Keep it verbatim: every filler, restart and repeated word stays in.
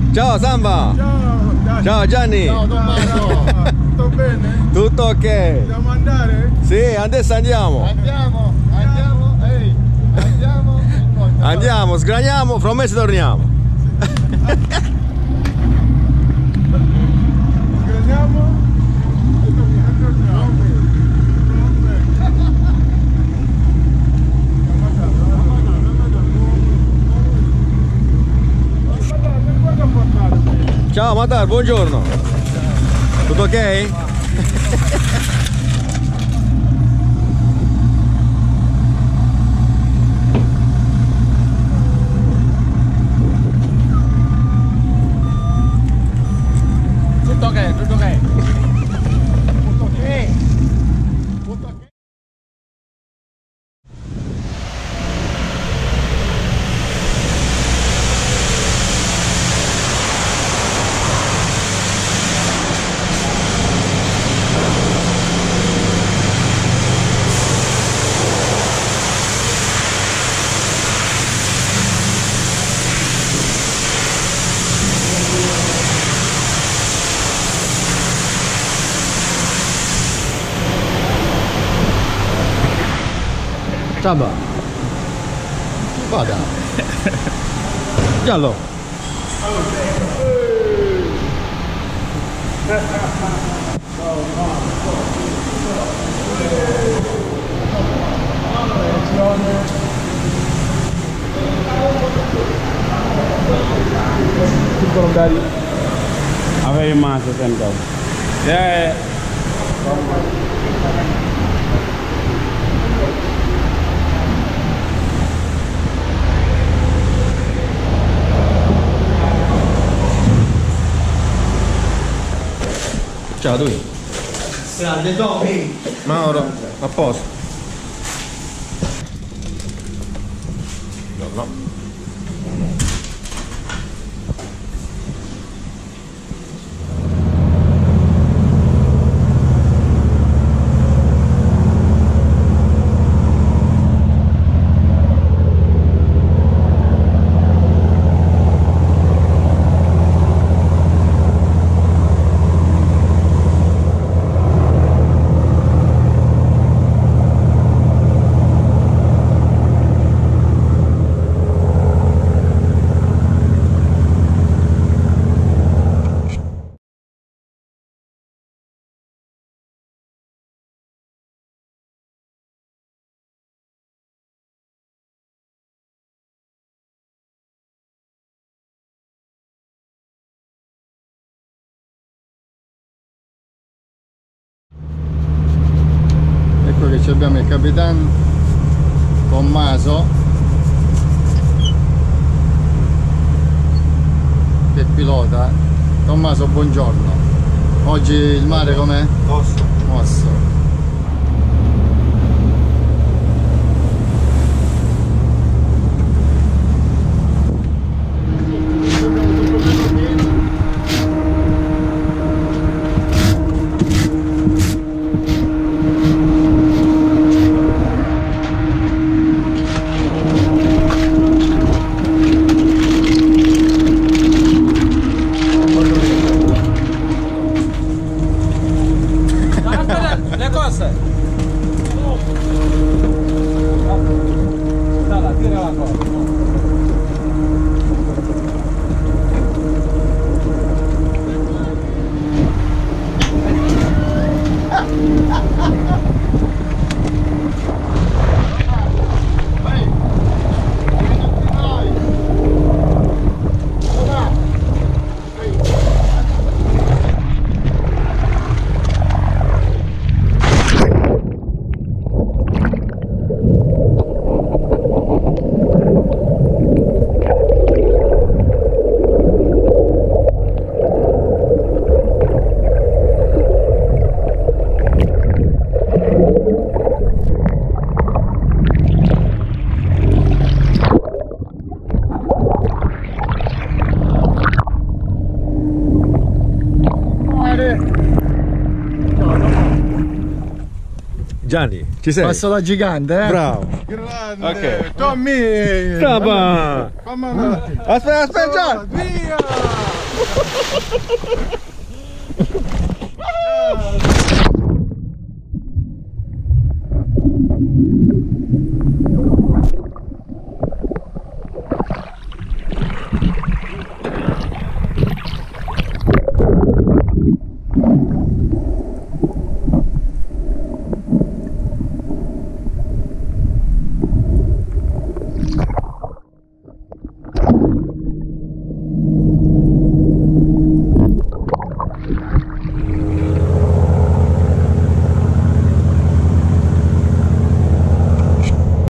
Ciao Samba! Ciao! Ciao Gianni! Ciao Tommaso! Tutto bene? Tutto ok! Dobbiamo andare? Sì, adesso andiamo! Andiamo! Andiamo! Ehi! Andiamo! Andiamo, sgraniamo, fra un mese torniamo! Sgraniamo e torniamo! Ciao Matar, buongiorno! Tutto ok? Tutto ok, tutto ok! Tutto ok! Tutto ok! Samba! Vada! Giallo! Piccolo dari avere in mano sempre. Eh. Ciao lui! Grande Tommy! Mauro, a posto! No, no. Ecco che abbiamo il capitano Tommaso che pilota. Tommaso, buongiorno. Oggi il mare com'è? Mosso! Mosso. Le cose. Dalla, tira la cosa. Gianni, ci sei? Passa da gigante, eh? Bravo! Grande! Ok. Tommy! Samba! Fammi andare! Aspetta, aspetta Gianni! Via!